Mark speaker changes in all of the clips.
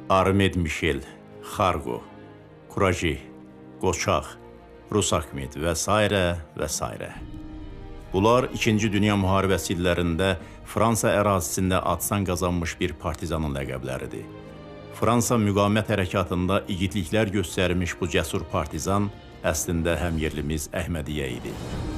Speaker 1: Armed Mişel, Xarqo, Kuraji, Qoçaq, Rusakmet və s. və s. Bunlar 2-ci Dünya Müharibəsi illərində Fransa ərazisində adsan qazanmış bir partizanın ləqəbləridir. Fransa müqavimət hərəkatında igidliklər göstərmiş bu cəsur partizan əslində həm yerlimiz Əhmədiyyə idi.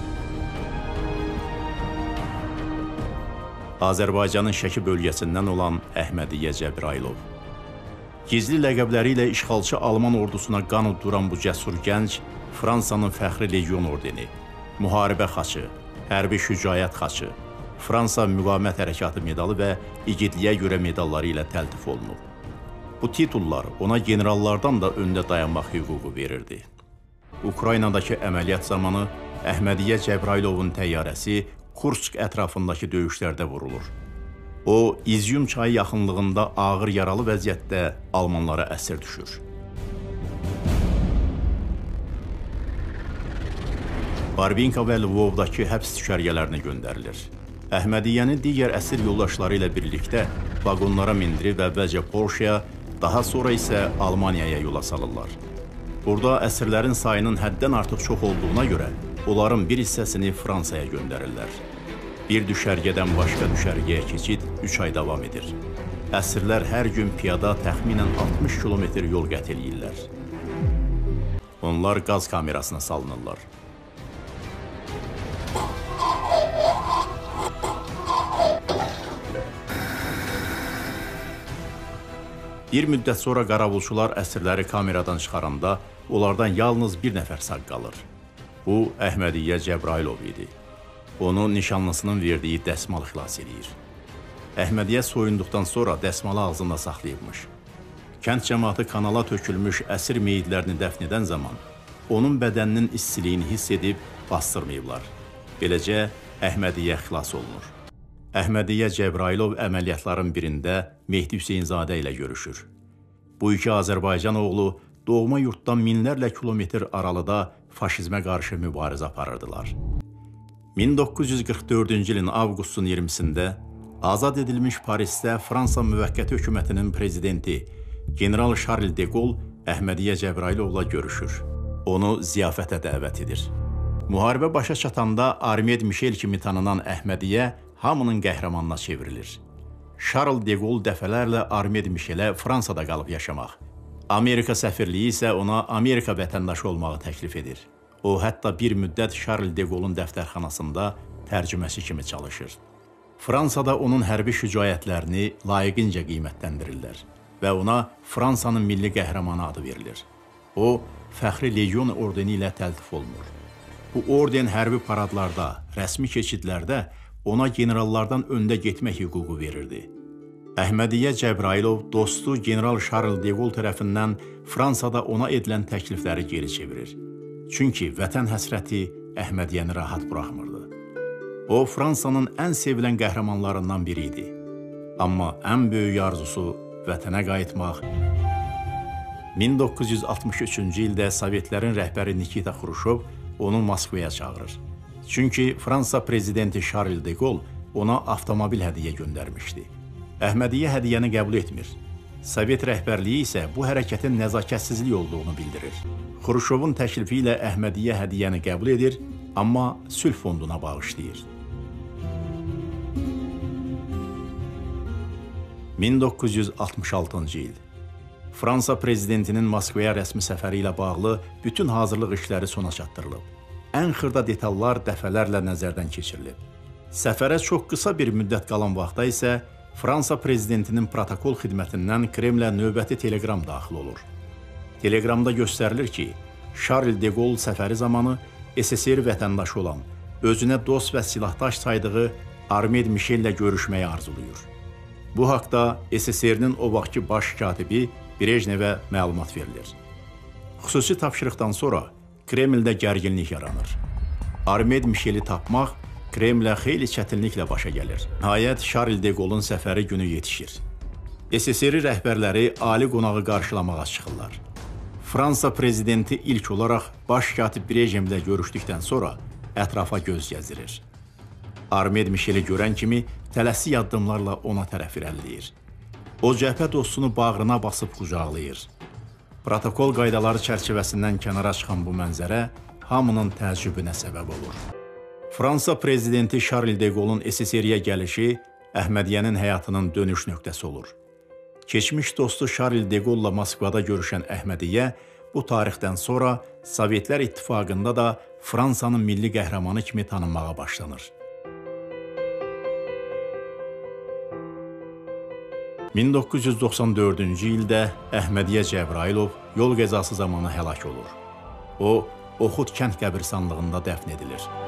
Speaker 1: Azərbaycanın Şəki bölgəsindən olan Əhmədiyyə Cəbrailov. Gizli ləqəbləri ilə işğalçı Alman ordusuna qan udduran bu cəsur gənc Fransanın fəxri Legion ordeni, müharibə xaçı, hərbi şücaət xaçı, Fransa müqavimət hərəkatı medalı və igidliyə görə medalları ilə təltif olunub. Bu titullar ona generallardan da öndə dayanmaq hüququ verirdi. Ukraynadakı əməliyyat zamanı Əhmədiyyə Cəbrailovun təyyarəsi Kursk ətrafındakı döyüşlərdə vurulur. O, İzyum çayı yaxınlığında ağır yaralı vəziyyətdə Almanlara əsir düşür. Barbinka və Lvovdakı həbs düşərgələrinə göndərilir. Əhmədiyyəni digər əsir yoldaşları ilə birlikdə vaqonlara mindirib əvvəlcə Polşaya, daha sonra isə Almaniyaya yola salırlar. Burada əsirlərin sayının həddən artıq çox olduğuna görə onların bir hissəsini Fransaya göndərirlər. Bir düşərgədən başqa düşərgəyə keçid 3 ay davam edir. Əsirlər hər gün piyada təxminən 60 kilometr yol qət edirlər. Onlar qaz kamerasına salınırlar. Bir müddət sonra qaravulçular əsirləri kameradan çıxaranda onlardan yalnız bir nəfər sağ qalır. Bu, Əhmədiyyə Cəbrailov idi. Onu nişanlısının verdiyi dəsmal xilas edir. Əhmədiyyə soyunduqdan sonra dəsmalı ağzında saxlayıbmış. Kənd cəmaatı kanala tökülmüş əsir meyidlərini dəfn edən zaman onun bədəninin istiliyini hiss edib bastırmayıblar. Beləcə, Əhmədiyyə xilas olunur. Əhmədiyyə Cəbrailov əməliyyatların birində Mehdi Hüseynzadə ilə görüşür. Bu iki Azərbaycan oğlu doğma yurtdan minlərlə kilometr aralıda faşizmə qarşı mübarizə aparırdılar. 1944-cü ilin avqustun 20-sində azad edilmiş Parisdə Fransa müvəqqəti hökumətinin prezidenti General Charles de Gaulle Əhmədiyyə Cəbrailovla görüşür. Onu ziyafətə dəvət edir. Müharibə başa çatanda Armed Mişel kimi tanınan Əhmədiyyə hamının qəhrəmanına çevrilir. Charles de Gaulle dəfələrlə Armed Mişelə Fransada qalıb yaşamaq, Amerika səfirliyi isə ona Amerika vətəndaşı olmağı təklif edir. O, hətta bir müddət Charles de Gaulle'un dəftərxanasında tərcüməsi kimi çalışır. Fransada onun hərbi şücaətlərini layiqincə qiymətləndirirlər və ona Fransanın milli qəhrəmanı adı verilir. O, fəxri Legion ordeni ilə təltif olunur. Bu orden hərbi paradlarda, rəsmi keçidlərdə ona generallardan öndə getmək hüququ verirdi. Əhmədiyyə Cəbrailov dostu General Charles de Gaulle tərəfindən Fransada ona edilən təklifləri geri çevirir. Çünki vətən həsrəti Əhmədiyyəni rahat buraxmırdı. O, Fransanın ən sevilən qəhrəmanlarından biri idi. Amma ən böyük arzusu vətənə qayıtmaq. 1963-cü ildə Sovetlərin rəhbəri Nikita Xruşov onu Moskvaya çağırır. Çünki Fransa prezidenti Charles de Gaulle ona avtomobil hədiyyə göndərmişdi. Əhmədiyyə hədiyyəni qəbul etmir. Sovet rəhbərliyi isə bu hərəkətin nəzakətsizlik olduğunu bildirir. Xruşovun təklifi ilə Əhmədiyyə hədiyyəni qəbul edir, amma sülh fonduna bağışlayır. 1966-cı il. Fransa prezidentinin Moskvaya rəsmi səfəri ilə bağlı bütün hazırlıq işləri sona çatdırılıb. Ən xırda detallar dəfələrlə nəzərdən keçirilib. Səfərə çox qısa bir müddət qalan vaxtda isə Fransa prezidentinin protokol xidmətindən Kremlə növbəti teleqram daxil olur. Teleqramda göstərilir ki, Charles de Gaulle səfəri zamanı SSR vətəndaşı olan, özünə dost və silahdaş saydığı Armed Mişellə görüşməyi arzuluyur. Bu haqda SSR-nin o vaxtki baş katibi Brejnevə məlumat verilir. Xüsusi tapşırıqdan sonra Kremldə gərginlik yaranır. Armed Mişeli tapmaq Kremlə xeyli çətinliklə başa gəlir. Nəhayət, Charles de Gaulle'un səfəri günü yetişir. SSR rəhbərləri ali qonağı qarşılamağa çıxırlar. Fransa prezidenti ilk olaraq baş katib Brejnevlə görüşdükdən sonra ətrafa göz gəzdirir. Armed Mişeli görən kimi tələsik addımlarla ona tərəf irəliləyir. O cəbhə dostunu bağrına basıb qucaqlayır. Protokol qaydaları çərçivəsindən kənara çıxan bu mənzərə hamının təəccübünə səbəb olur. Fransa prezidenti Charles de Gaulle'un SSR-yə gəlişi Əhmədiyyənin həyatının dönüş nöqtəsi olur. Keçmiş dostu Charles de Gaulle'la Moskvada görüşən Əhmədiyyə bu tarixdən sonra Sovetlər İttifaqında da Fransanın milli qəhrəmanı kimi tanınmağa başlanır. 1994-cü ildə Əhmədiyyə Cəbrayılov yol qəzası zamanı həlak olur. O, Oxud kənd qəbirstanlığında dəfn edilir.